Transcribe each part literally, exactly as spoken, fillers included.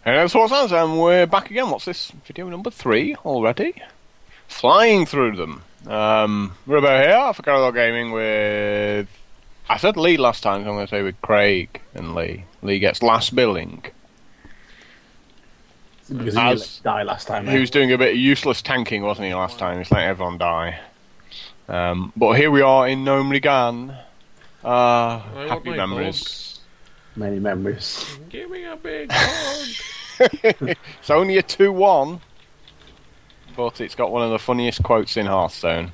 Hey, that's what's on, and we're back again. What's this? Video number three already? Flying through them. Um, Ribbo here for Kilrogg Gaming with... I said Lee last time, so I'm going to say with Craig and Lee. Lee gets last billing. Because he As, died last time. He was doing a bit of useless tanking, wasn't he, last time? He's letting everyone die. Um, but here we are in Gnomeregan. Uh, happy memories. Dog. Many memories. Give me a big dog. It's only a two one, but it's got one of the funniest quotes in Hearthstone.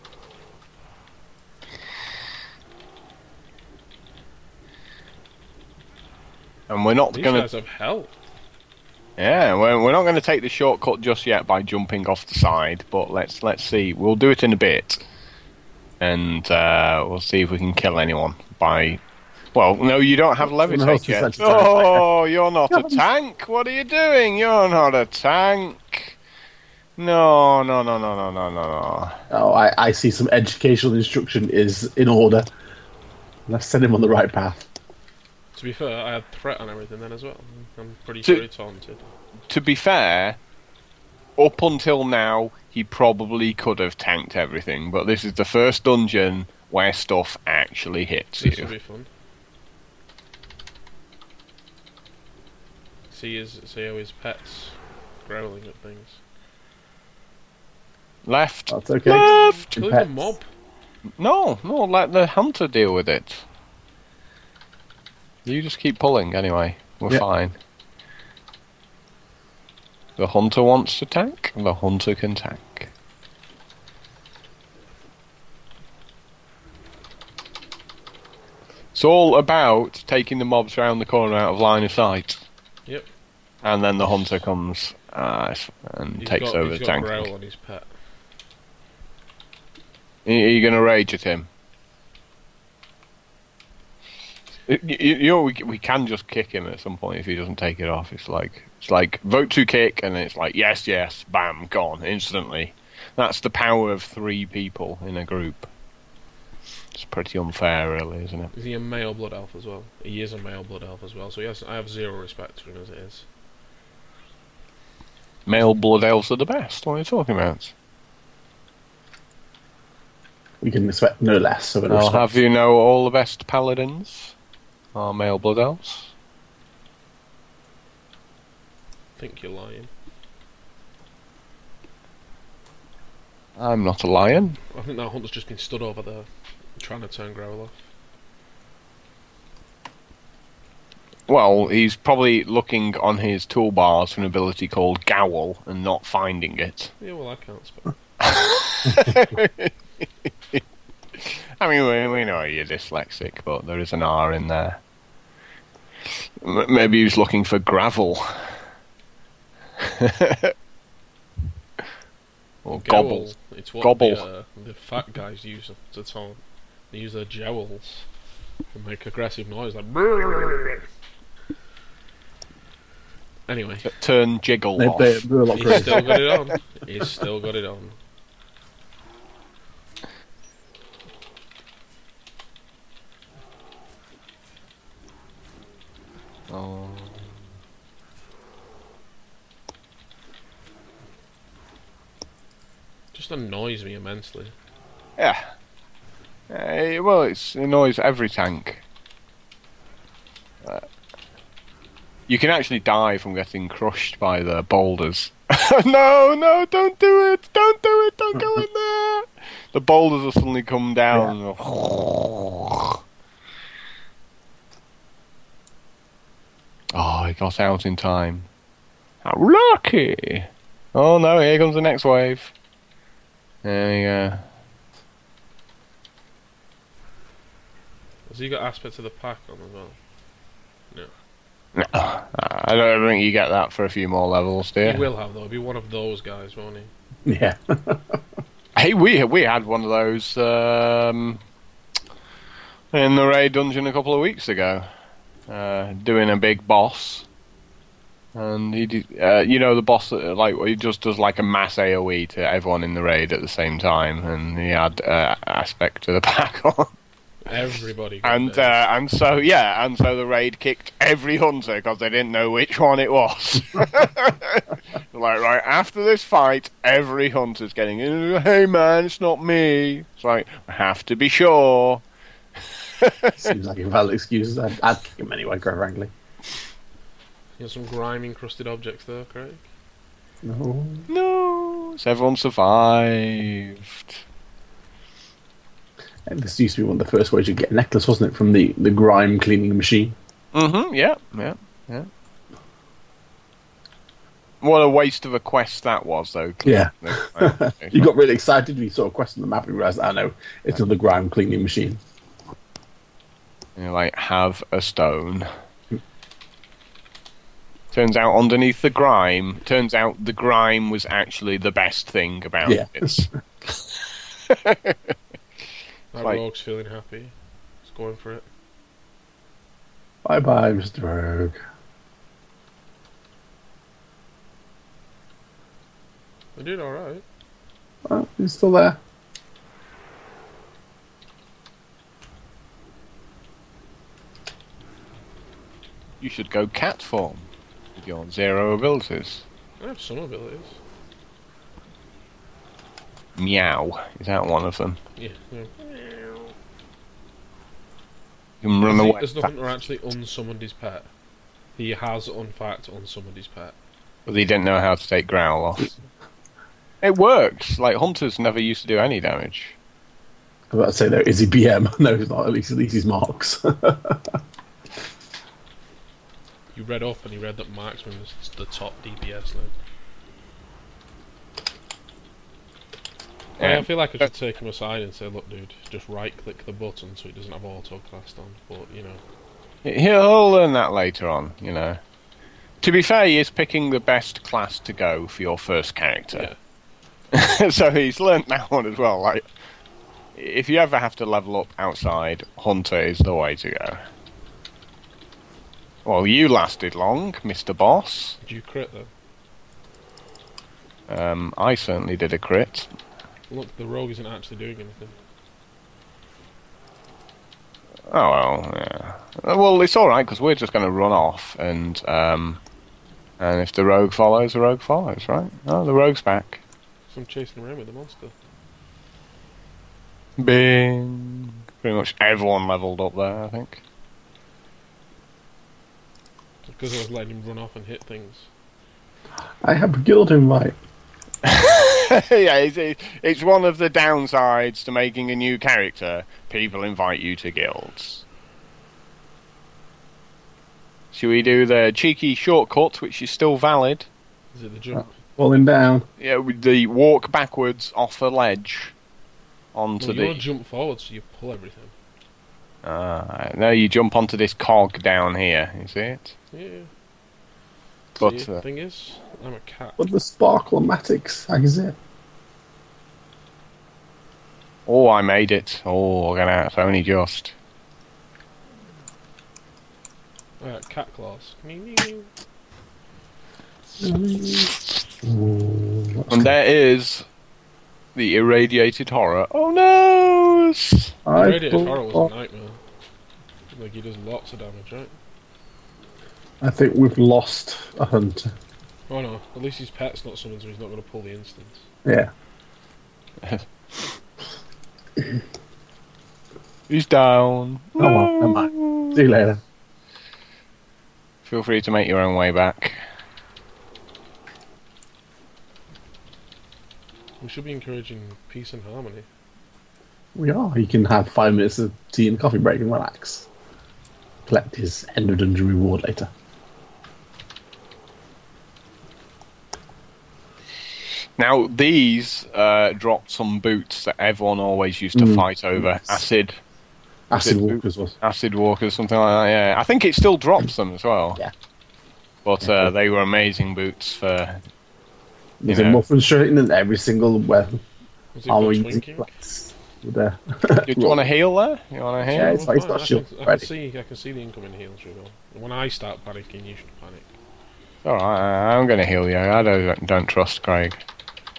And we're not These going guys to... have help. Yeah, we're, we're not going to take the shortcut just yet by jumping off the side, but let's let's see. We'll do it in a bit. And uh, we'll see if we can kill anyone by... Well, no, you don't have levitate yet. Oh, you're not a tank. What are you doing? You're not a tank. No, no, no, no, no, no, no. Oh, I, I see some educational instruction is in order. Let's send him on the right path. To be fair, I had threat on everything then as well. I'm pretty To- pretty taunted. To be fair, up until now, he probably could have tanked everything, but this is the first dungeon where stuff actually hits This you. will be fun. See his, see how his pets growling at things. Left. That's okay. Left. Killing Pets. the mob. No, no, let the hunter deal with it. You just keep pulling anyway. We're Yep. fine. The hunter wants to tank, the hunter can tank. It's all about taking the mobs around the corner out of line of sight. Yep. And then the hunter comes uh, and He's takes got, over he's the got tank. growl on his pet. Are you going to rage at him? You, you know, we we can just kick him at some point if he doesn't take it off. It's like it's like vote to kick, and it's like yes, yes, bam, gone instantly. That's the power of three people in a group. It's pretty unfair, really, isn't it? Is he a male blood elf as well? He is a male blood elf as well, so he has, I have zero respect for him as it is. Male blood elves are the best. What are you talking about? We can expect no less of an I'll response. have you know all the best paladins are male blood elves. I think you're lying. I'm not a lion. I think that hunter's just been stood over there, trying to turn growl off. Well, he's probably looking on his toolbars for an ability called Gowl and not finding it. Yeah, well, I can't spell. I mean, we, we know you're dyslexic, but there is an R in there. M- maybe he was looking for gravel. Or gobble. It's what Gobble. The, uh, the fat guys use to taunt. They use their jowls and make aggressive noise like. Anyway, T- Turn jiggle They, off. they, they're a lot he's crazy. still got it on. He's still got it on. Oh. Just annoys me immensely. Yeah. Uh, well, it's, it annoys every tank. Uh, you can actually die from getting crushed by the boulders. no, no, don't do it! Don't do it! Don't go in there! The boulders will suddenly come down. Yeah. Oh, he got out in time. How lucky! Oh no, here comes the next wave. There we go. Has he got aspects of the pack on as well? No. No, I don't think you get that for a few more levels, do you? He will have though. He'll be one of those guys, won't he? Yeah. Hey, we we had one of those um, in the raid dungeon a couple of weeks ago, uh, doing a big boss, and he did, uh, you know, the boss that, like he just does like a mass AoE to everyone in the raid at the same time, and he had uh, aspect to the pack on. Everybody got And dazed. uh, and so yeah, and so the raid kicked every hunter because they didn't know which one it was. Like, right after this fight, every hunter's getting, hey man, it's not me. It's like, I have to be sure. Seems like a valid excuse. I'd, I'd kick him anyway, quite frankly. You have some grime encrusted objects there, Craig. No. No, so everyone survived. And this used to be one of the first ways you get a necklace, wasn't it? From the, the grime cleaning machine. Mm-hmm, yeah, yeah, yeah. What a waste of a quest that was, though. Yeah. You got really excited when you saw a quest on the map and realised, I know, it's another grime cleaning machine. And you're like, have a stone. Turns out underneath the grime, turns out the grime was actually the best thing about Yeah. this. That Like- rogue's feeling happy. He's going for it. Bye bye, Mister Rogue. They did alright. Oh, he's still there. You should go cat form with your zero abilities. I have some abilities. Meow. Is that one of them? Yeah. yeah. You can run See, away. has the hunter actually unsummoned his pet? He has, in fact, unsummoned his pet. But he didn't know how to take growl off. It works. Like, hunters never used to do any damage. I was about to say, though, is he B M? No, he's not. At least, at least he's Marks. You read up and he read that marksman was the top D P S now. Yeah. I feel like I should take him aside and say, look dude, just right click the button so it doesn't have auto classed on, but you know. He'll learn that later on, you know. To be fair, he is picking the best class to go for your first character. Yeah. So he's learnt that one as well. Like, if you ever have to level up outside, Hunter is the way to go. Well, you lasted long, Mister Boss. Did you crit though? Um, I certainly did a crit. Look, the rogue isn't actually doing anything. Oh well, yeah. Well, it's all right because we're just going to run off, and um, and if the rogue follows, the rogue follows, right? Oh, the rogue's back. So I'm chasing around with the monster. Bing. Pretty much everyone leveled up there, I think. Because I was letting him run off and hit things. I have a guild invite. Yeah, it's, it's one of the downsides to making a new character. People invite you to guilds. Should we do the cheeky shortcut, which is still valid? Is it the jump? Falling down. Yeah, with the walk backwards off a ledge onto Well, the. you jump forward so you pull everything. Ah, no, you jump onto this cog down here. You see it? Yeah. But See, uh, thing is, I'm a cat. What the sparkle-matics? How is it? oh, I made it. Oh, I'm gonna if only just. Alright, cat claws. Ooh, And there is the irradiated horror. Oh no! The radiated horror was a nightmare. Like, he does lots of damage, right? I think we've lost a hunter. Oh no, at least his pet's not summoned, so he's not going to pull the instance. Yeah. He's down. Oh well, never mind. See you later. Feel free to make your own way back. We should be encouraging peace and harmony. We are. You can have five minutes of tea and coffee break and relax. Collect his end of dungeon reward later. Now, these uh, dropped some boots that everyone always used to Mm. fight over. Acid, Acid it- Walkers was. acid walkers, something like that. Yeah, I think it still drops them as well. Yeah. But uh, they were amazing boots for. There's Yeah. a more frustrating than every single weapon. Was it Armor got using twinking? place. With a Do you want to heal there? You want to heal? Yeah, it's like it's Fine, got I shield can, I can ready. see, I can see the incoming heals, Ribbo. When I start panicking, you should panic. All right, I'm going to heal you. I don't don't trust Craig.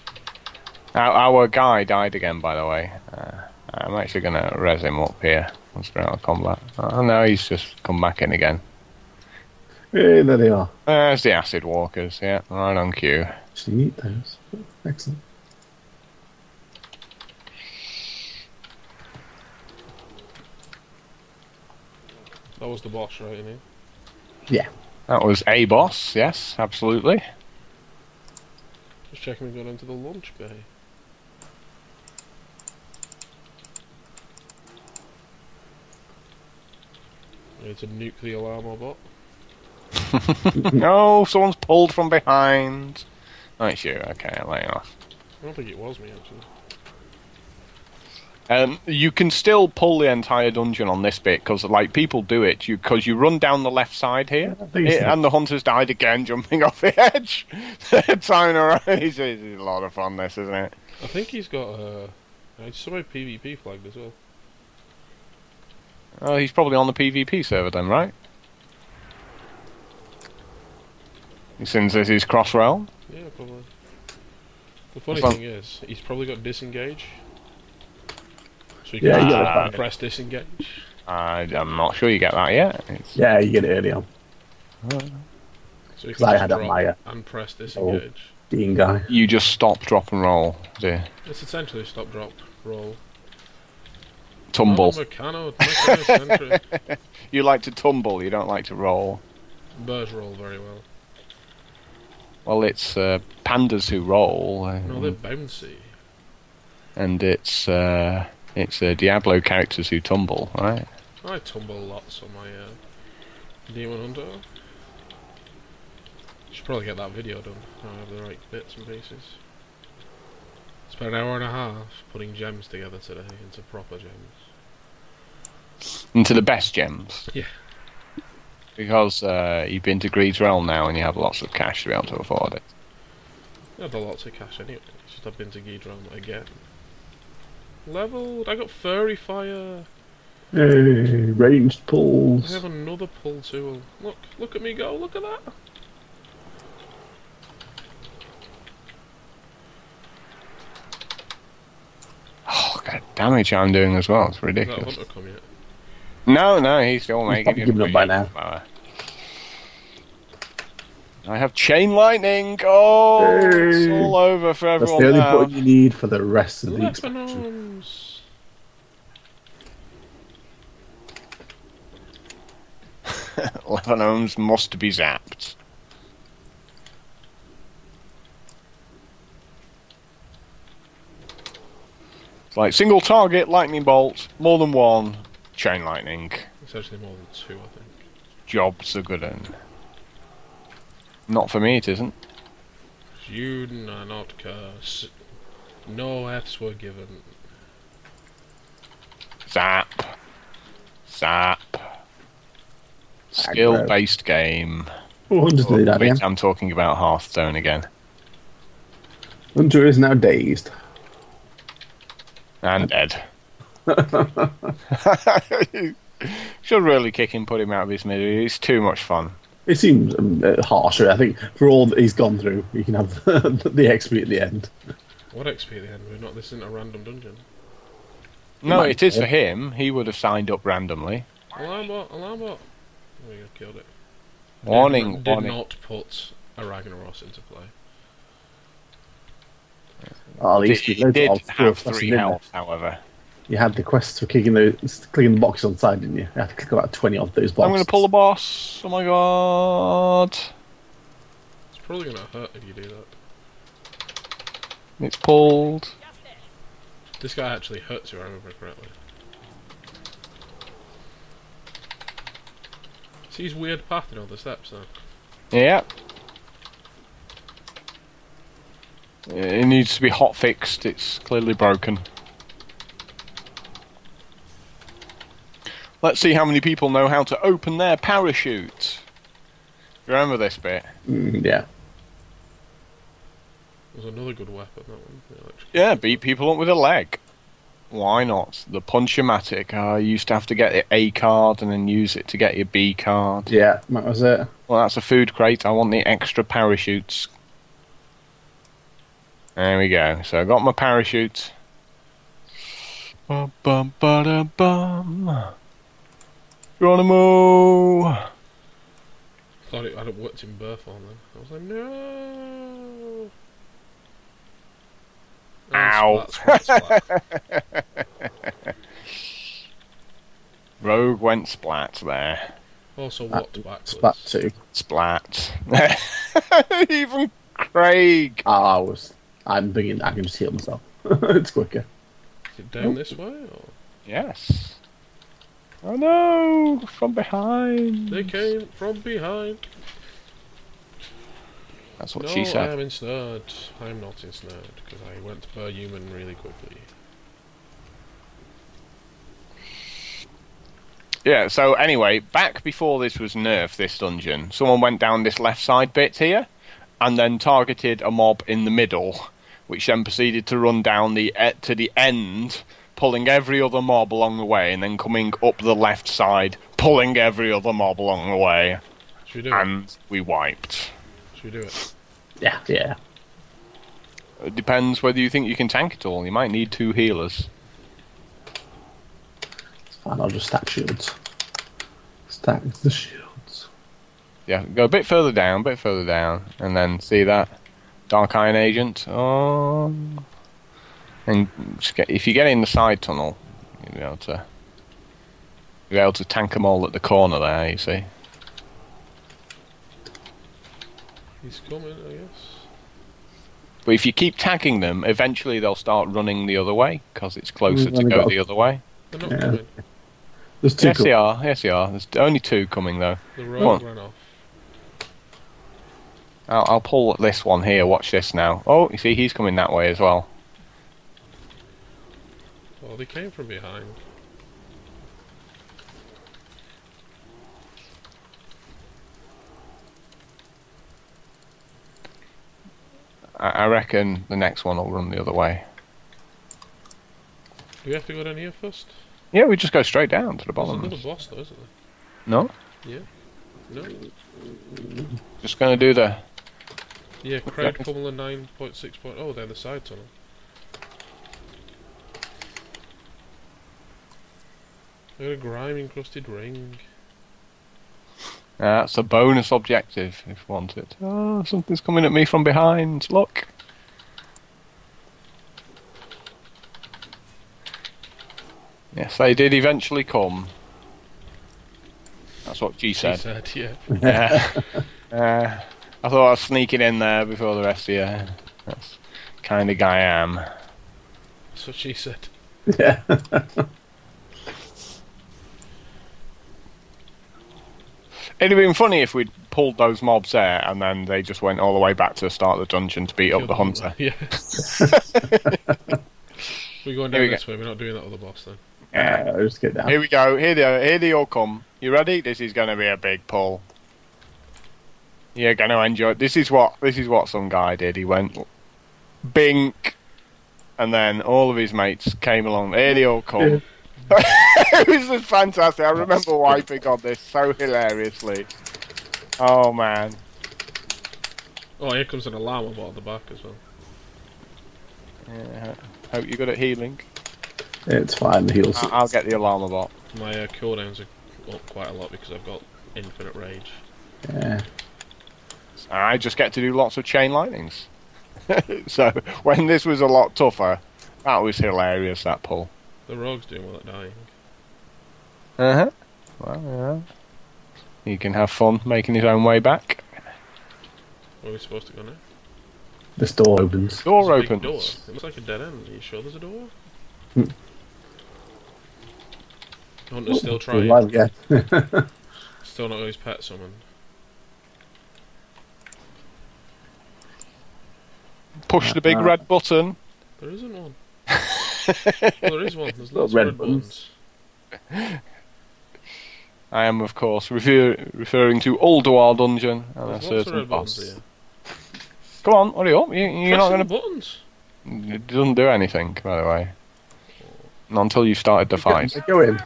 Our, our guy died again, by the way. Uh, I'm actually going to res him up here. Once we're out of combat. Oh no, he's just come back in again. Hey, there they are. There's the acid walkers, yeah, right on cue. Actually need those. Excellent. That was the boss, right, innit? Yeah. That was a boss, yes, absolutely. Just checking we got into the launch bay. Need to nuke the alarm bot. No, someone's pulled from behind. Oh, it's you. Okay, I'll let you off. I don't think it was me, actually. Um, you can still pull the entire dungeon on this bit, because like, people do it, because you, you run down the left side here, it, and the hunters died again, jumping off the edge. Time around. It's, it's a lot of fun, this, isn't it? I think he's got uh, somebody PvP flagged as well. Oh, he's probably on the PvP server then, right? Since this is cross-realm? Yeah, probably. The funny Fun. thing is, he's probably got disengage. So you Yeah, can you just get it. press disengage. I, I'm not sure you get that yet. It's... Yeah, you get it early on. So you 'Cause can I just had a drop Maya. and press disengage. Dean guy. You just stop, drop, and roll. Do It's essentially stop, drop, roll. tumble. Oh, Meccano, Meccano century. You like to tumble, you don't like to roll. Birds roll very well. Well, it's uh, pandas who roll. Uh, No, they're bouncy. and it's uh, it's uh, Diablo characters who tumble, right? I tumble lots on my uh, Demon Hunter. Should probably get that video done. I have the right bits and pieces. Spent an hour and a half putting gems together today into proper gems. Into the best gems. Yeah. Because uh, you've been to Greed's Realm now and you have lots of cash to be able to afford it. I have lots of cash anyway. It's just I've been to Gidron again. Leveled. I got furry fire. Hey, ranged I pulls. have another pull tool. Look, look at me go. Look at that. Oh, God, damage I'm doing as well. It's Is that ridiculous. hunter come yet? No, no, he's still He's making probably given up by now. Power. I have chain lightning. Oh, it's Hey. all over for That's everyone the only now. button you need for the rest of the Weapon expansion. arms. Levanomes must be zapped. It's like single target, lightning bolt, more than one, chain lightning. It's actually more than two, I think. Job's a good one. Not for me, it isn't. You are not curse. No F's were given. Zap. Zap. Skill-based game. Oh, Hunter's Oh, do that wait, again. I'm talking about Hearthstone again. Hunter is now dazed. And dead. Should really kick him, put him out of his misery. It's too much fun. It seems um, uh, harsher. I think for all that he's gone through, you can have the X P at the end. What X P at the end? We're not. This isn't a random dungeon. No, might it is be. for him. He would have signed up randomly. Alarm bot, alarm bot. Oh, you killed it. Warning, Did, did warning. not put a Ragnaros into play. Oh, at He least did, you loads did of have stuff three in there. health, however. You had the quests for kicking those, clicking the boxes on the side, didn't you? You had to click about twenty of those boxes. I'm going to pull the boss. Oh my god. It's probably gonna hurt if you do that. It's pulled. This guy actually hurts you, I remember correctly. See his weird path in all the steps now. Yeah. It needs to be hot fixed. It's clearly broken. Let's see how many people know how to open their parachute. Remember this bit? Mm, yeah. There's another good weapon, that one. The electric- Yeah, beat people up with a leg. Why not? The Punch-O-Matic. Uh, I used to have to get the A card and then use it to get your B card. Yeah, that was it. Well, that's a food crate. I want the extra parachutes. There we go. So I got my parachute. Bum, bum, ba-da, bum. Geronimo! Thought it had worked in birth on then. I was like, no. Ow! And splat, splat, splat. Rogue went splat there. Also walked backwards. Splat two. Splat. Even Craig! Ah, I was. I'm thinking I can just heal myself. It's quicker. Is it down this way? Or? Yes. Oh no! From behind! They came from behind. That's what no, she I said. am ensnared. I'm not ensnared because I went per human really quickly. Yeah, so anyway, back before this was nerfed, this dungeon, someone went down this left side bit here, and then targeted a mob in the middle, which then proceeded to run down the e- to the end, pulling every other mob along the way, and then coming up the left side, pulling every other mob along the way. Should we do and it? we wiped. Should we do it? Yeah, yeah. It depends whether you think you can tank it all. You might need two healers. It's fine, I'll just stack shields. Stack the shields. Yeah, go a bit further down, a bit further down, and then see that Dark Iron Agent. Oh, and just get, if you get in the side tunnel, you'll be able to you'll be able to tank them all at the corner there. You see. He's coming, I guess. But if you keep tagging them, eventually they'll start running the other way because it's closer We've to only go got- the other way. They're not Yeah. coming. There's two. Yes, co- they are. Yes, they are. There's only two coming though. The Come rogue on. ran off. I'll, I'll pull this one here. Watch this now. Oh, you see, he's coming that way as well. Oh, they came from behind. I, I reckon the next one will run the other way. Do we have to go down here first? Yeah, we just go straight down to the There's bottom. another boss though, isn't No, there? Yeah? No? just going to do the. Yeah, Craig Cumberland nine point six. Oh, they're the side tunnel. I got a grime encrusted ring. Uh, that's a bonus objective if you want it. Oh, something's coming at me from behind. Look. Yes, they did eventually come. That's what she She said. said, yeah. Yeah. uh, I thought I was sneaking in there before the rest of you. That's the kind of guy I am. That's what she said. Yeah. It'd have been funny if we'd pulled those mobs there and then they just went all the way back to the start of the dungeon to beat up Killed the them. hunter. Yeah. We're going Here down we this way, we're not doing that other boss then. Yeah. Uh, just get down. Here we go. Here they, here they all come. You ready? This is going to be a big pull. You're going to enjoy it. This is what this is what some guy did. He went bink, and then all of his mates came along. Here they all come. It was just fantastic. I remember wiping on this so hilariously. Oh man. Oh, here comes an alarm about the back as well. Yeah, hope you're good at healing. It's fine, the heals. I- I'll get the alarm bot. My uh, cooldowns are up quite a lot because I've got infinite rage. Yeah. I just get to do lots of chain lightnings. So when this was a lot tougher, that was hilarious. That pull. The rogue's doing well at dying. Uh huh. Well, yeah. He can have fun making his own way back. Where are we supposed to go now? This door opens. Door There's a big opens. door. It looks like a dead end. Are you sure there's a door? Hmm. Hunter's still We're trying. live again. Still not got his pet summoned. Push the big Uh, red button. There isn't one. Well, there is one. There's Little lots of red red buttons. buttons. I am, of course, refer- referring to Ulduar Dungeon and There's a lots of certain red boss. buttons here. Come on, hurry up. You, you're not Pressing going the buttons. to. It doesn't do anything, by the way. Not until you've started the fight. Go in.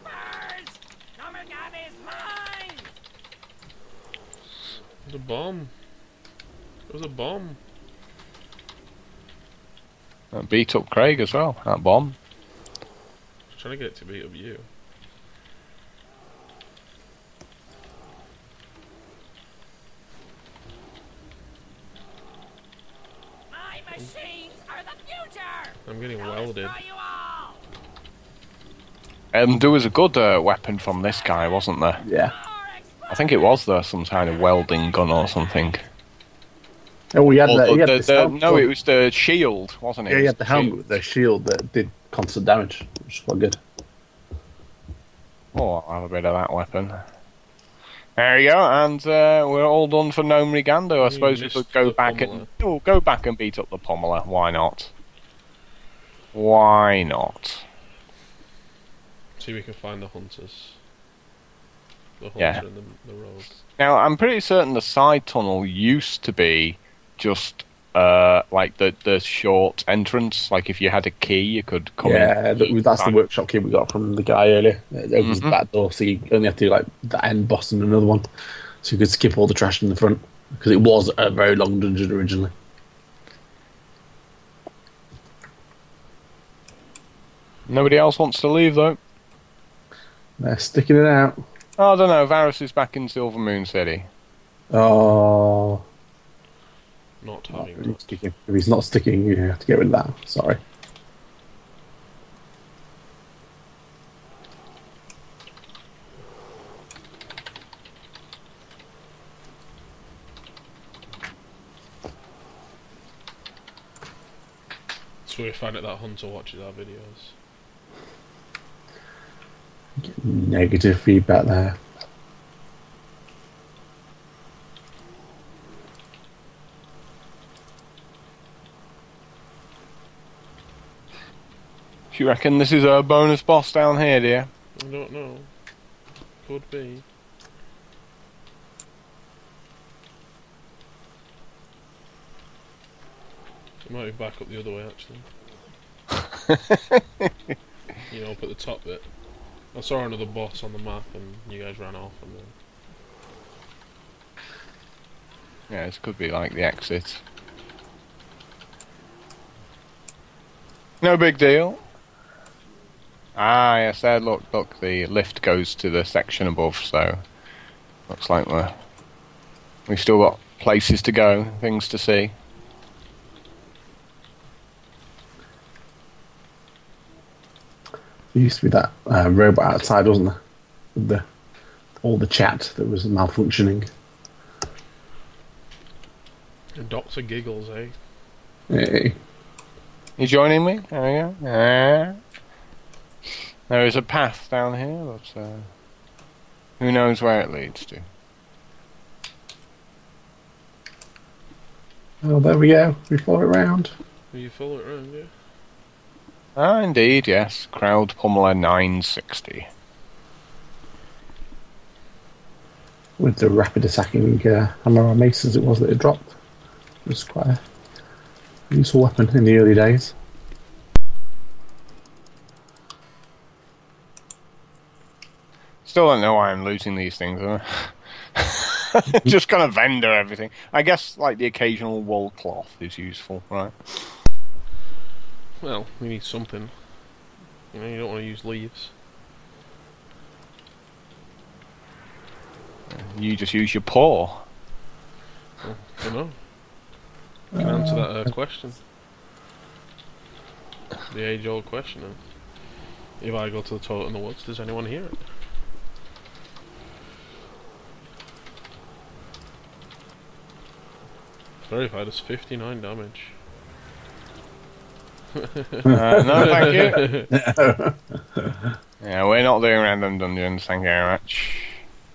There's a bomb. There was a bomb. That beat up Craig as well, that bomb. I was trying to get it to beat up you. machines are the future. I'm getting welded. Um, there was a good uh, weapon from this guy, wasn't there? Yeah. I think it was there, some kind of welding gun or something. Oh, he had, Or the, he the- had the- this the- helmet. no, it was the shield, wasn't it? Yeah, It he was had the helmet with the shield that did constant damage, which is quite good. Oh, I'll have a bit of that weapon. There you go, and uh, we're all done for Gnomeregan. I You suppose we missed could go the back Pommeler. and oh, go back and beat up the Pommeler. Why not? Why not? See if we can find the hunters. The hunter Yeah. and the, the rogue. Now, I'm pretty certain the side tunnel used to be just uh, like the the short entrance. Like if you had a key, you could come Yeah, in. that, that's the workshop key we got from the guy earlier. It opens Mhm. the back door, so you only have to do like the end boss and another one. So you could skip all the trash in the front. Because it was a very long dungeon originally. Nobody else wants to leave though. They're sticking it out. Oh, I don't know. Varus is back in Silver Moon City. Oh, Not not having really that. sticking. If he's not sticking, you have to get rid of that. Sorry. So we find out that hunter watches our videos. Negative feedback there. Do you reckon this is a bonus boss down here, dear? I don't know. Could be. It might be back up the other way, actually. You know, up at the top bit. I saw another boss on the map and you guys ran off and then... Yeah, this could be like the exit. No big deal. Ah, yes, there, look, look, the lift goes to the section above, so looks like we're, we've still got places to go, things to see. There used to be that uh, robot outside, wasn't there? With the all the chat that was malfunctioning. And Doctor Giggles, eh? Hey. You joining me? There we go. Ah. There is a path down here, but uh, who knows where it leads to. Oh, there we go. We follow it round. Will you follow it around, yeah? Ah, indeed, yes. Crowd Pummeler nine sixty. With the rapid attacking uh, hammer mace as it was that it dropped. It was quite a useful weapon in the early days. Still don't know why I'm looting these things, huh? Just kind of vendor everything. I guess, like, the occasional wool cloth is useful, right? Well, we need something. You know, you don't want to use leaves. You just use your paw. Well, I don't know. You can answer that uh, question. The age-old question of, if I go to the toilet in the woods, does anyone hear it? Verified as fifty-nine damage. Uh, no, thank you. Yeah, we're not doing random dungeons, thank you very much.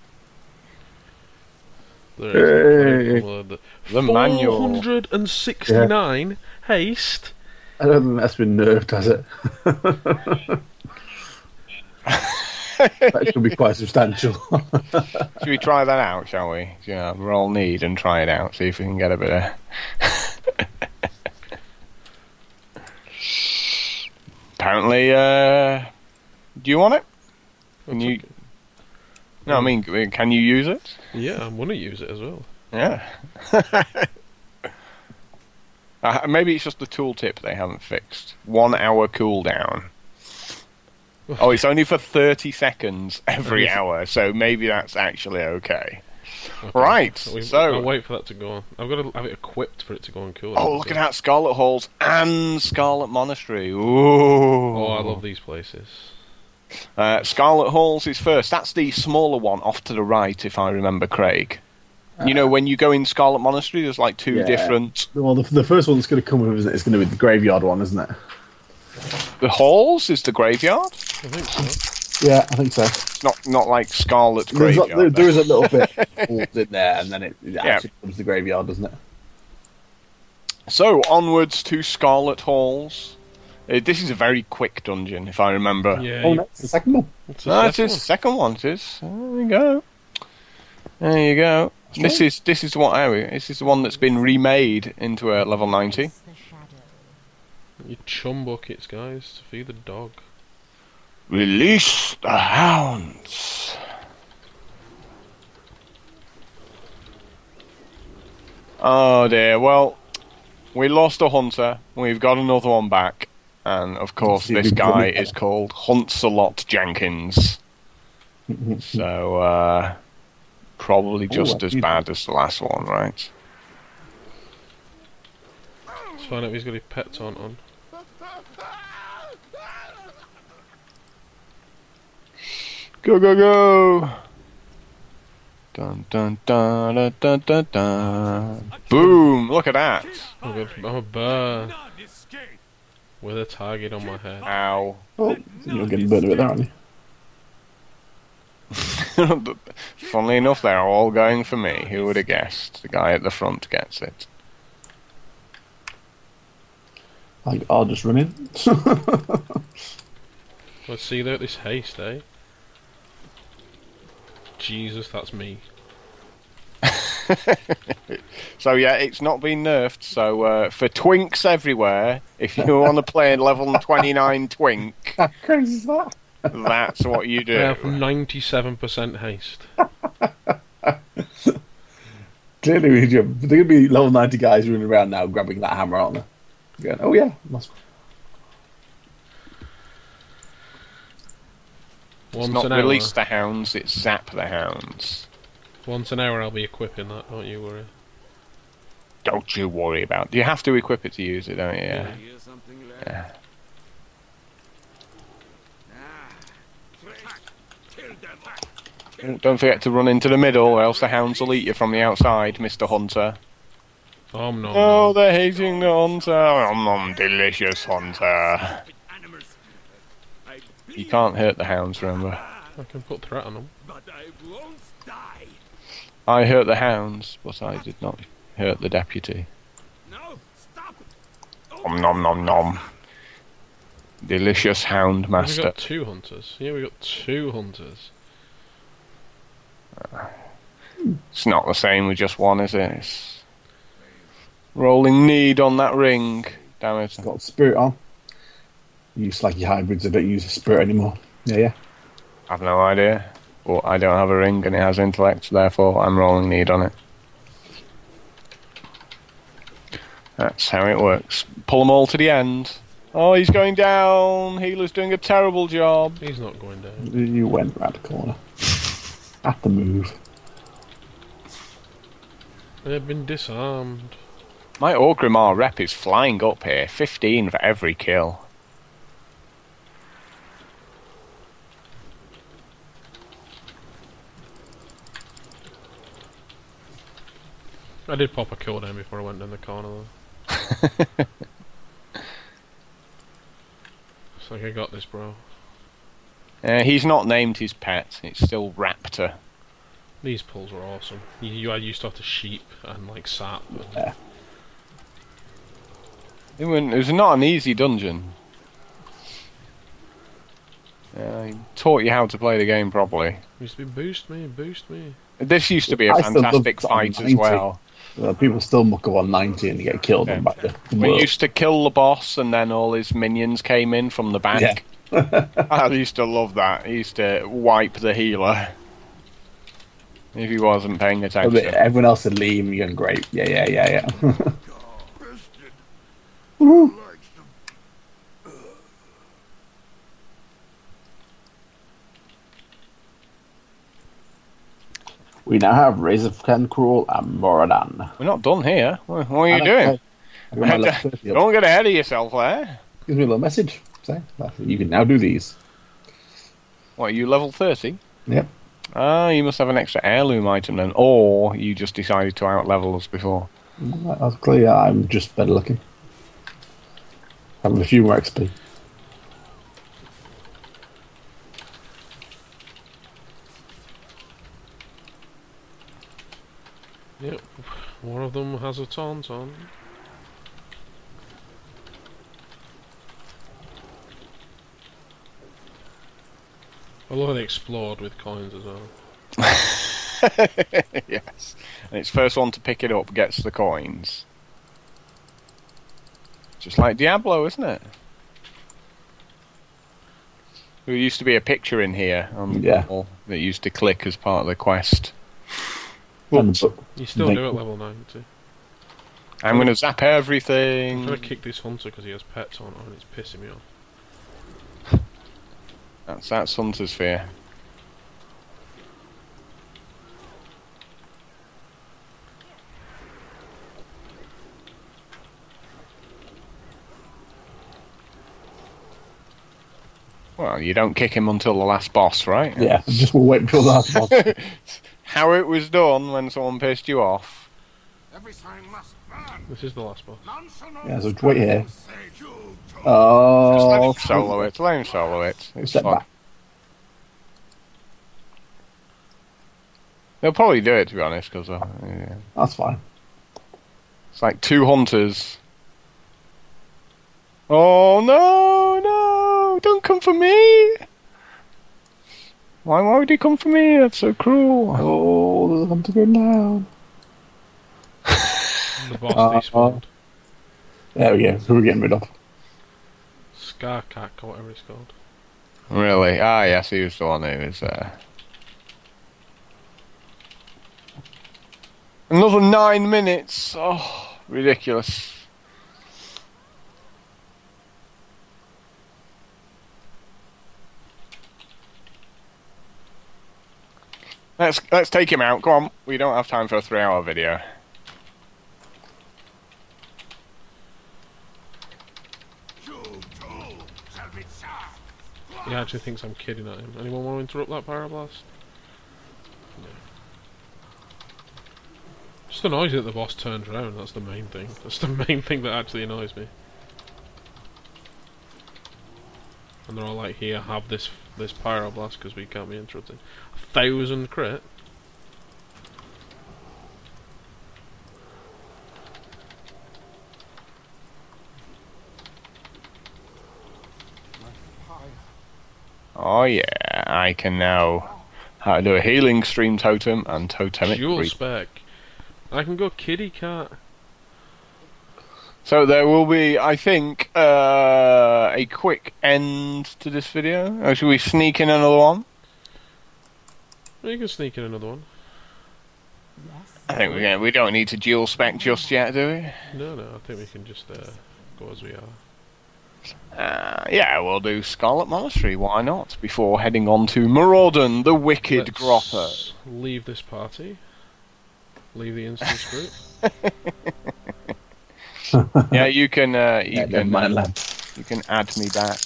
There is Hey. the, The manual. four hundred sixty-nine haste. I don't think that's been nerfed, has it? That should be quite substantial. Should we try that out, shall we? Yeah, roll need and try it out, see if we can get a bit of... Apparently, uh... do you want it? Can That's you... okay. No, I mean, can you use it? Yeah, I'm gonna use it as well. Yeah. uh, maybe it's just the tooltip they haven't fixed. One hour cooldown. Oh, it's only for thirty seconds every Nice. hour, so maybe that's actually okay. Okay. Right, We've- so- I'll wait for that to go on. I've got to have it equipped for it to go on cool. Oh, look at that, Scarlet Halls and Scarlet Monastery. Ooh. Oh, I love these places. Uh, Scarlet Halls is first. That's the smaller one off to the right, if I remember, Craig. You know, when you go in Scarlet Monastery, there's like two Yeah. different... Well, the, the first one that's going to come with, isn't it? It's going to be the graveyard one, isn't it? The halls is the graveyard? I think so. Yeah, I think so. It's not, not like Scarlet There's Graveyard. a, there, there then. is a little bit of walls in there, and then it, it Yeah. actually becomes the graveyard, doesn't it? So, onwards to Scarlet Halls. Uh, this is a very quick dungeon, if I remember. Yeah. Oh, you- no, it's the second one. it's the No, it second is the one. second one. It is. There you go. There you go. This is this is what area? This is the one that's been remade into a level ninety. You chum buckets, guys, to feed the dog. Release the hounds. Oh dear. Well, we lost a hunter. We've got another one back, and of course, See, this we've got guy it. is called Huntsalot Jenkins. So, uh, probably just Ooh, as you- bad as the last one, right? Let's find out if he's got his pets on on. Go, go, go! Dun, dun, dun, dun, dun, dun, dun. Boom! Look at that! I'm, good. I'm a bird with a target on my head. Ow. Oh, you're getting burned a bit there, aren't you? Funnily enough, they're all going for me. Who would have guessed? The guy at the front gets it. Like, I'll just run in. Let's see though, this haste, eh? Jesus, that's me. So yeah, it's not been nerfed, so uh, for twinks everywhere, if you want to play a level twenty-nine twink, How crazy is that? that's what you I do. have ninety-seven percent haste. Clearly, we do. They're going to be level ninety guys running around now grabbing that hammer, aren't they? Going, oh yeah, must. It's Once not an hour. release the hounds, it's zap the hounds. Once an hour I'll be equipping that, don't you worry. Don't you worry about it. You have to equip it to use it, don't you? Yeah. Here's something left. Yeah. Kill them. Don't forget to run into the middle, or else the hounds will eat you from the outside, Mister Hunter. Oh no. Oh, they're hating the hunter. Nom nom, delicious hunter. Animals. I You can't hurt the hounds, remember. I can put threat on them. but I won't die. I hurt the hounds, but I did not hurt the deputy. No, stop. Nom nom nom nom. Delicious hound We've master. got two hunters. Yeah, we got two hunters. It's not the same with just one, is it? It's rolling need on that ring. Damn it. Got spirit on. You slacky hybrids, I don't use a spirit anymore. Yeah, yeah. I've no idea. But I don't have a ring and it has intellect, therefore I'm rolling need on it. That's how it works. Pull them all to the end. Oh, he's going down. Healer's doing a terrible job. He's not going down. You went round the corner. At the move. They've been disarmed. My Orgrimmar rep is flying up here. fifteen for every kill. I did pop a kill down before I went down the corner though. It's like I got this, bro. Uh, he's not named his pet. It's still Raptor. These pulls were awesome. You, you I used to have to sheep and like sap. And Yeah. It was, it was not an easy dungeon. Uh, he taught you how to play the game properly. used to be boost me, boost me. This used to be a I still fantastic love fight as ninety. well. Uh, people still muck up on ninety and you get killed Yeah. on back there. We used to kill the boss and then all his minions came in from the back. I used to love that. He used to wipe the healer. If he wasn't paying attention. Everyone else would leave and you're going, great. Yeah, yeah, yeah, yeah. We now have Razor Ken Cruel and Moradin. We're not done here. What, what are you I know, doing? I got my level thirty up. Don't get ahead of yourself there. Gives me a little message saying that you can now do these. What, are you level thirty? Yep. Ah, you must have an extra heirloom item then. Or you just decided to out-level us before. Well, clearly, I'm just better looking. Having a few more X P. Yep, one of them has a taunt on. I love it explored with coins as well. Yes. And it's first one to pick it up gets the coins. Just like Diablo, isn't it? There used to be a picture in here on Yeah. that used to click as part of the quest. And the book. You still Thank do at you. level ninety. I'm going to zap I'm everything. trying to kick this hunter because he has pets on and it's pissing me off. That's that's Hunter's Fear. Well, you don't kick him until the last boss, right? Yeah, just we'll wait until the last boss. How it was done when someone pissed you off. Everything must burn. This is the last boss. None shall know Yeah, so wait here. say you to- Just let Oh, him solo it. Let him solo it. It's Step fun. back. They'll probably do it, to be honest, because uh, yeah. That's fine. It's like two hunters. Oh no, no! Don't come for me! Why, why would he come for me? That's so cruel. Oh, there's a hunter going down. The boss Uh, despawned. There we go. Who are we getting rid of? Scarcack or whatever it's called. Really? Ah, yes, he was the one who was there. Another nine minutes. Oh, ridiculous. Let's let's take him out. Go on. We don't have time for a three-hour video. You too shall be charged. He actually thinks I'm kidding at him. Anyone want to interrupt that pyroblast? No. Just annoys me that the boss turns around, that's the main thing. That's the main thing that actually annoys me. And they're all like, here, have this this pyroblast because we can't be interrupted. A thousand crit? Oh yeah, I can now uh, do a healing stream totem and totemic Dual breach. spec. I can go kitty cat. So there will be, I think, uh, a quick end to this video. Or should we sneak in another one? Well, you can sneak in another one. I think we we don't need to dual spec just yet, do we? No, no, I think we can just uh, go as we are. Uh, yeah, we'll do Scarlet Monastery. Why not? Before heading on to Maraudon, the Wicked Let's Gropper. leave this party. Leave the instance group. Yeah, you can. Uh, you Yeah, never can. mind, uh, lad. you can add me back.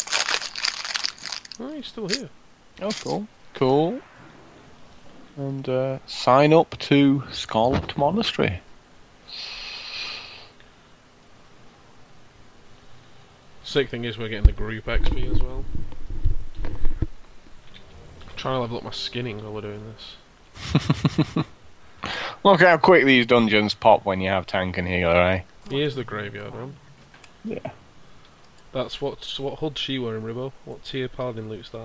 Oh, he's still here. Oh, cool, cool. And uh, sign up to Scarlet Monastery. Sick thing is we're getting the group X P as well. Trying to level up my skinning while we're doing this. Look how quick these dungeons pop when you have tank and healer, eh? Here's the graveyard one. Yeah. That's what so what H U D she were in Ribbo. What tier paladin loots that?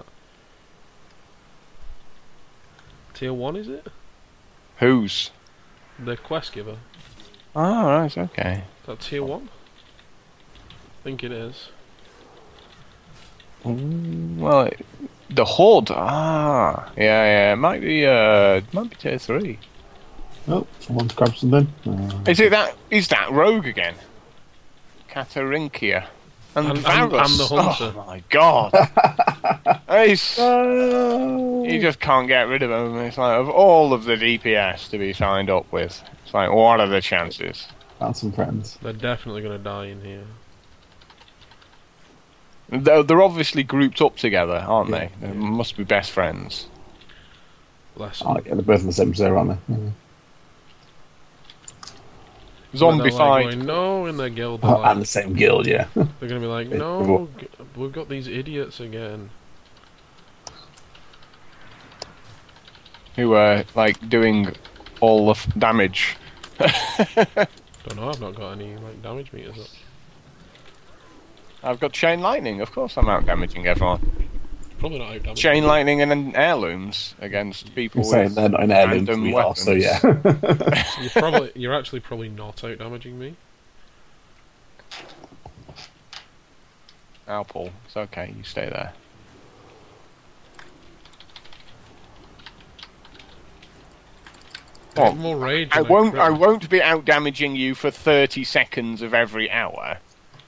Tier one is it? Whose? The quest giver. Oh, right, okay. Is that tier one? I think it is. Mm, well, it, the horde. Ah, yeah, yeah. It might be. Uh, it might be tier three. Oh, someone's grabbed something. Uh, Is it that? Is that rogue again? Katarinkia. And, And- and- Varus. and the hunter. Oh my god. He's, No. you just can't get rid of him. It's like, of all of the D P S to be signed up with, it's like, what are the chances? Found some friends. They're definitely going to die in here. They're, they're obviously grouped up together, aren't Yeah. they? They must be best friends. Bless Oh, them. yeah, they're both in the same zero, aren't they? Yeah. Zombie They're like fight. going, no, in their guild. They're, Oh, like, and the same guild, yeah. they're going to be like, Yeah, no, g- we've got these idiots again. Who are like doing all the f- damage. Don't know, I've not got any like damage meters up. I've got chain lightning, of course I'm out damaging everyone. Probably not out damage. Chain lightning and then heirlooms against people You're saying with they're not in heirlooms, random we are, so yeah. You're probably, you're actually probably not out damaging me. Now, Paul, it's okay, you stay there. Get What? more rage. I when won't. crit. I won't be out damaging you for thirty seconds of every hour.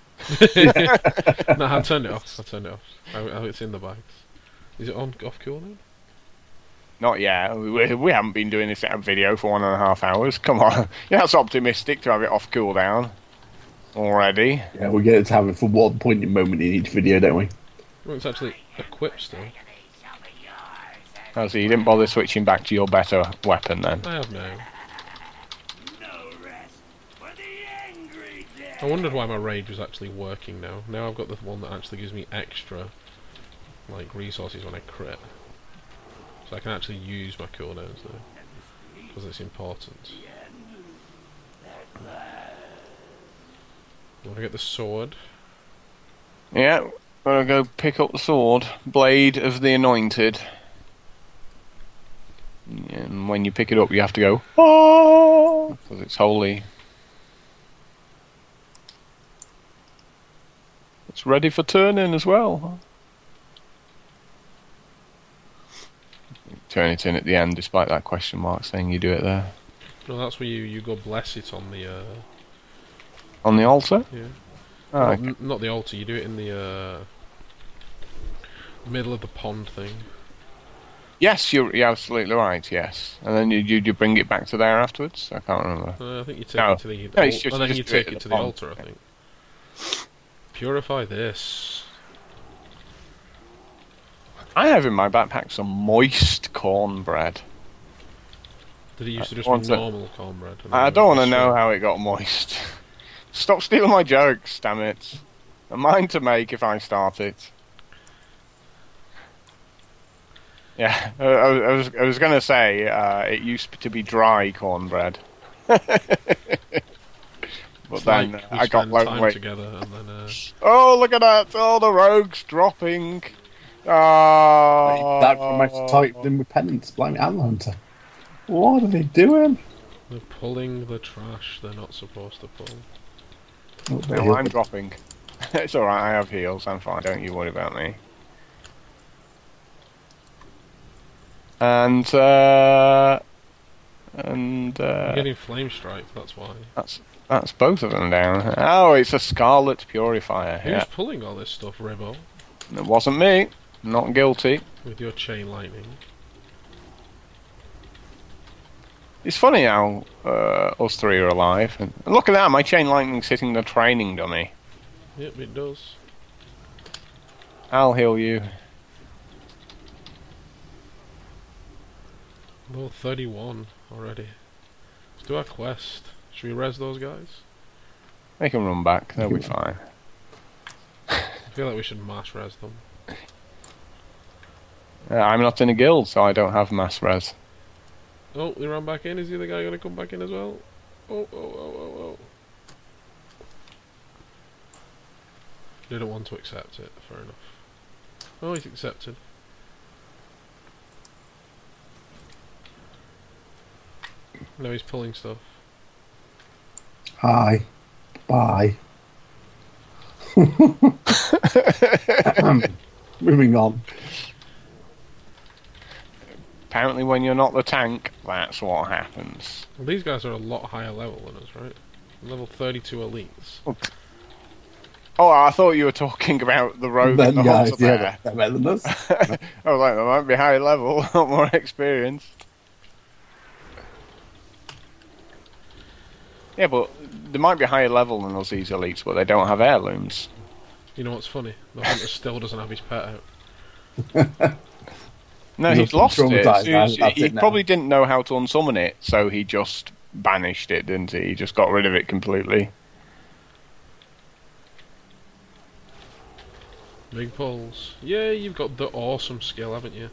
No, I turned it off. I turned it off. Oh, oh, it's in the bags. Is it on off cooldown? Not yet. We, we haven't been doing this video for one and a half hours. Come on, yeah, that's optimistic to have it off cooldown already. Yeah, we get it to have it for one poignant moment in each video, don't we? Well, it's actually equipped still. Oh, so you didn't bother switching back to your better weapon then? I have now. No rest for the angry dead. I wondered why my rage was actually working now. Now I've got the one that actually gives me extra, like, resources when I crit. So I can actually use my cooldowns now. Because it's important. Want to get the sword? Yeah, gotta go pick up the sword, blade of the anointed. And when you pick it up, you have to go, oh, because it's holy. It's ready for turn-in as well. Turn it in at the end, despite that question mark saying you do it there. No, that's where you, you go bless it on the, uh... On the altar? Yeah. Oh, Well, okay. n- not the altar, you do it in the, uh... middle of the pond thing. Yes, you're, you're absolutely right, yes. And then you, you, you bring it back to there afterwards? I can't remember. Uh, I think you take No. it to the... No, it's al- just- and then just you do it take at it the to the pond, altar, I yeah. think. Purify this. I have in my backpack some moist cornbread. Did it used to I just want be to- normal cornbread? and I then don't want to it know swelled? how it got moist. Stop stealing my jokes, damn it. They're mine to make if I start it. Yeah, I, I was I was going to say uh, it used to be dry cornbread. But It's then like uh, we I got spend blown time away. together and then... Uh, Oh, look at that! Oh, the rogues dropping. Oh, That promotes type in repentance, blimey, and the hunter. What are they doing? they're pulling the trash they're not supposed to pull. Oh, No, they're I'm dropping. It's alright, I have heals, I'm fine, don't you worry about me. And, uh... And, uh... I'm getting flame strike, that's why. That's that's both of them down. Oh, it's a Scarlet Purifier. Who's Yeah, pulling all this stuff, Ribbo? it wasn't me. Not guilty. With your chain lightning. It's funny how uh, us three are alive. And look at that, my chain lightning's hitting the training dummy. Yep, it does. I'll heal you. Level thirty-one already. Let's do our quest. Should we res those guys? They can run back. They'll be fine. I feel like we should mass res them. Uh, I'm not in a guild, so I don't have mass res. Oh, he ran back in. Is the other guy going to come back in as well? Oh, oh, oh, oh, oh. Didn't want to accept it. Fair enough. Oh, he's accepted. No, he's pulling stuff. Hi. Bye. Moving on. Apparently, when you're not the tank, that's what happens. Well, these guys are a lot higher level than us, right? Level thirty-two elites. Oh, I thought you were talking about the rogue Them and the guys, hunter yeah, there. they're better than us. I was like, they might be high level, not more experienced. Yeah, but they might be higher level than us, these elites, but they don't have heirlooms. You know what's funny? The hunter still doesn't have his pet out. No, He's he's lost it. traumatised So now, he's- that's he it now. probably didn't know how to unsummon it, so he just banished it, didn't he? He just got rid of it completely. Big pulls. Yeah, you've got the awesome skill, haven't you?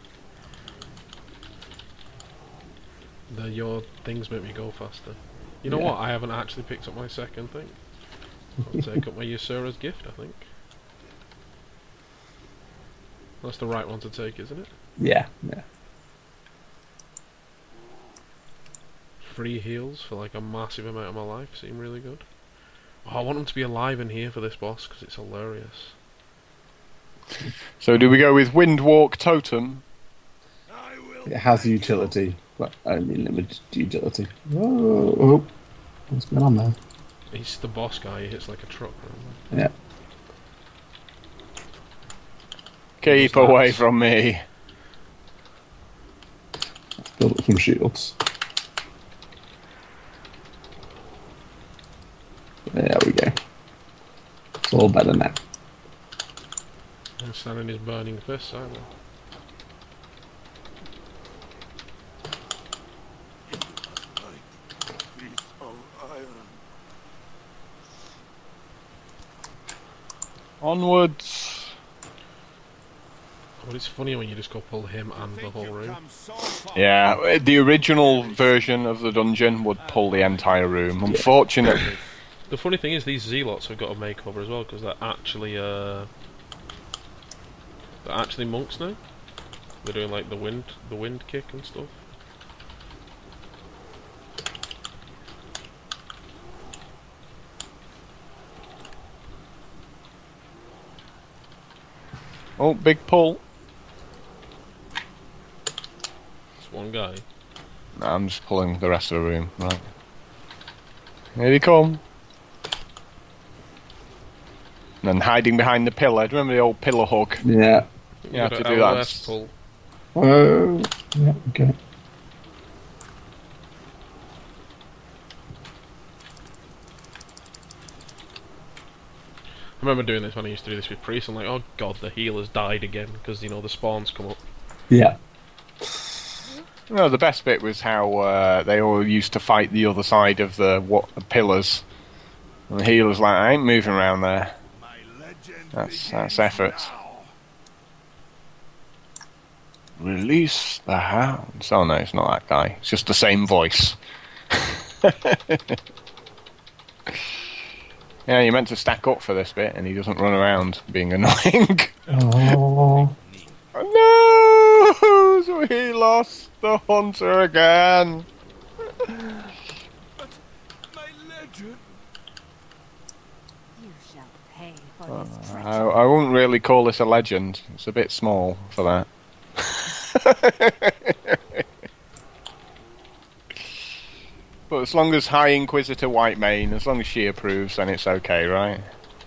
The your things make me go faster. You know Yeah. what? I haven't actually picked up my second thing. I'll take up my Ysera's gift, I think. That's the right one to take, isn't it? Yeah, yeah. Free heals for like a massive amount of my life seem really good. Oh, I want them to be alive in here for this boss because it's hilarious. So do we go with Windwalk Totem? I will. It has utility, but only limited utility. Oh, oh. What's going on there? He's the boss guy, he hits like a truck. Remember? Yeah. Keep What's that? away from me. Build up some shields. There we go. It's all better now. I'm standing his burning fists, aren't I? Piece of iron. Onwards. But it's funny when you just go pull him and the whole room. Come so far. Yeah, the original version of the dungeon would pull the entire room. Unfortunately, The funny thing is, these zealots have got a makeover as well because they're actually uh, they're actually monks now. They're doing like the wind, the wind kick and stuff. oh, big pull. It's one guy. No, I'm just pulling the rest of the room. Right. Here they come. And then hiding behind the pillar. Do you remember the old pillar hug? Yeah. You have Got to a do L that. S pull. Oh, yeah, okay. I remember doing this when I used to do this with priests. I'm like, oh god, the healer's died again because you know the spawns come up. Yeah. No, the best bit was how uh, they all used to fight the other side of the what the pillars. And the healer's like, I ain't moving around there. My legend That's- begins that's effort. now. Release the hounds. Oh no, it's not that guy. It's just the same voice. Yeah, you're meant to stack up for this bit, and he doesn't run around being annoying. Oh. No! So he lost the hunter again. But my legend. You shall pay for this treachery. I, I wouldn't really call this a legend. It's a bit small for that. But as long as High Inquisitor Whitemane, as long as she approves, then it's okay, right?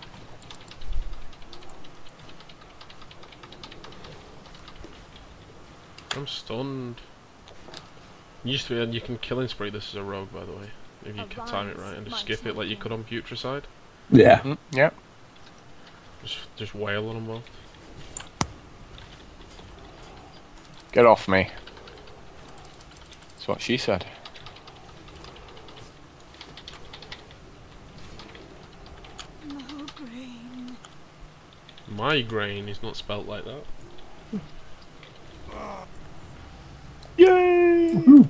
I'm stunned. You used to be, and you can killing spree this as a rogue, by the way, if you can time it right and just skip it like you could on Putricide. Yeah. Mm, yep. Just, just wail on them both. Get off me. That's what she said. Migraine. Migraine is not spelt like that. Yay!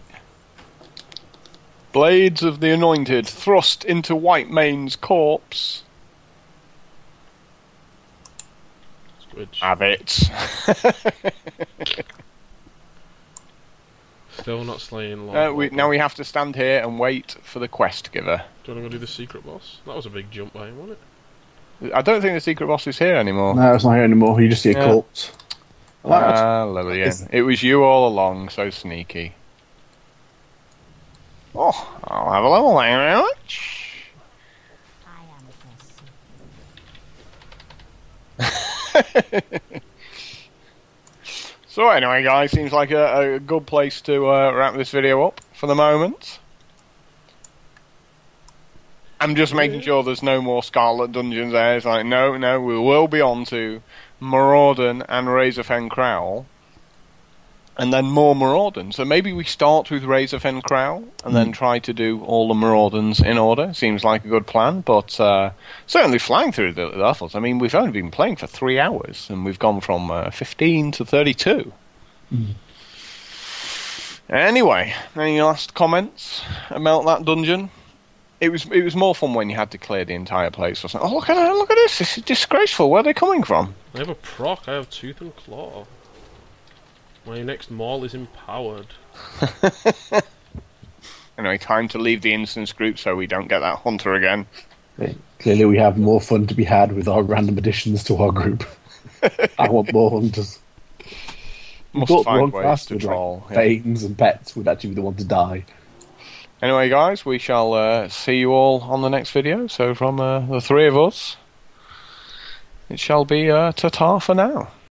Blades of the Anointed thrust into Whitemane's corpse. Squidge. Have it. Still not slaying Lord. uh, we, Lord. now we have to stand here and wait for the quest giver. Do you want to go do the secret boss? That was a big jump by him, wasn't it? I don't think the secret boss is here anymore. No, it's not here anymore. You just see a Yeah. corpse. Like that. Ah, Lillian. Is- It was you all along, so sneaky. Oh, I'll have a level, thank you very much. I am the So anyway, guys, seems like a, a good place to uh, wrap this video up for the moment. I'm just making sure there's no more Scarlet dungeons there. It's like, no, no, we will be on to Maraudon and Razorfen Crowl. And then more Maraudons. So maybe we start with Razorfen Crowl and then try to do all the Maraudons in order. Seems like a good plan, but uh, certainly flying through the levels. I mean, we've only been playing for three hours and we've gone from uh, fifteen to thirty-two. Mm. Anyway, any last comments about that dungeon? It was it was more fun when you had to clear the entire place. Wasn't it? Oh, look at that, look at this! This is disgraceful. Where are they coming from? I have a proc. I have Tooth and Claw. My next maul is empowered. Anyway, time to leave the instance group so we don't get that hunter again. Clearly, we have more fun to be had with our random additions to our group. I want more hunters. Must But find one ways fast to with, troll. like, Yeah. Thanes and pets would actually be the one to die. Anyway, guys, we shall uh, see you all on the next video. So from uh, the three of us, it shall be uh, ta-ta for now.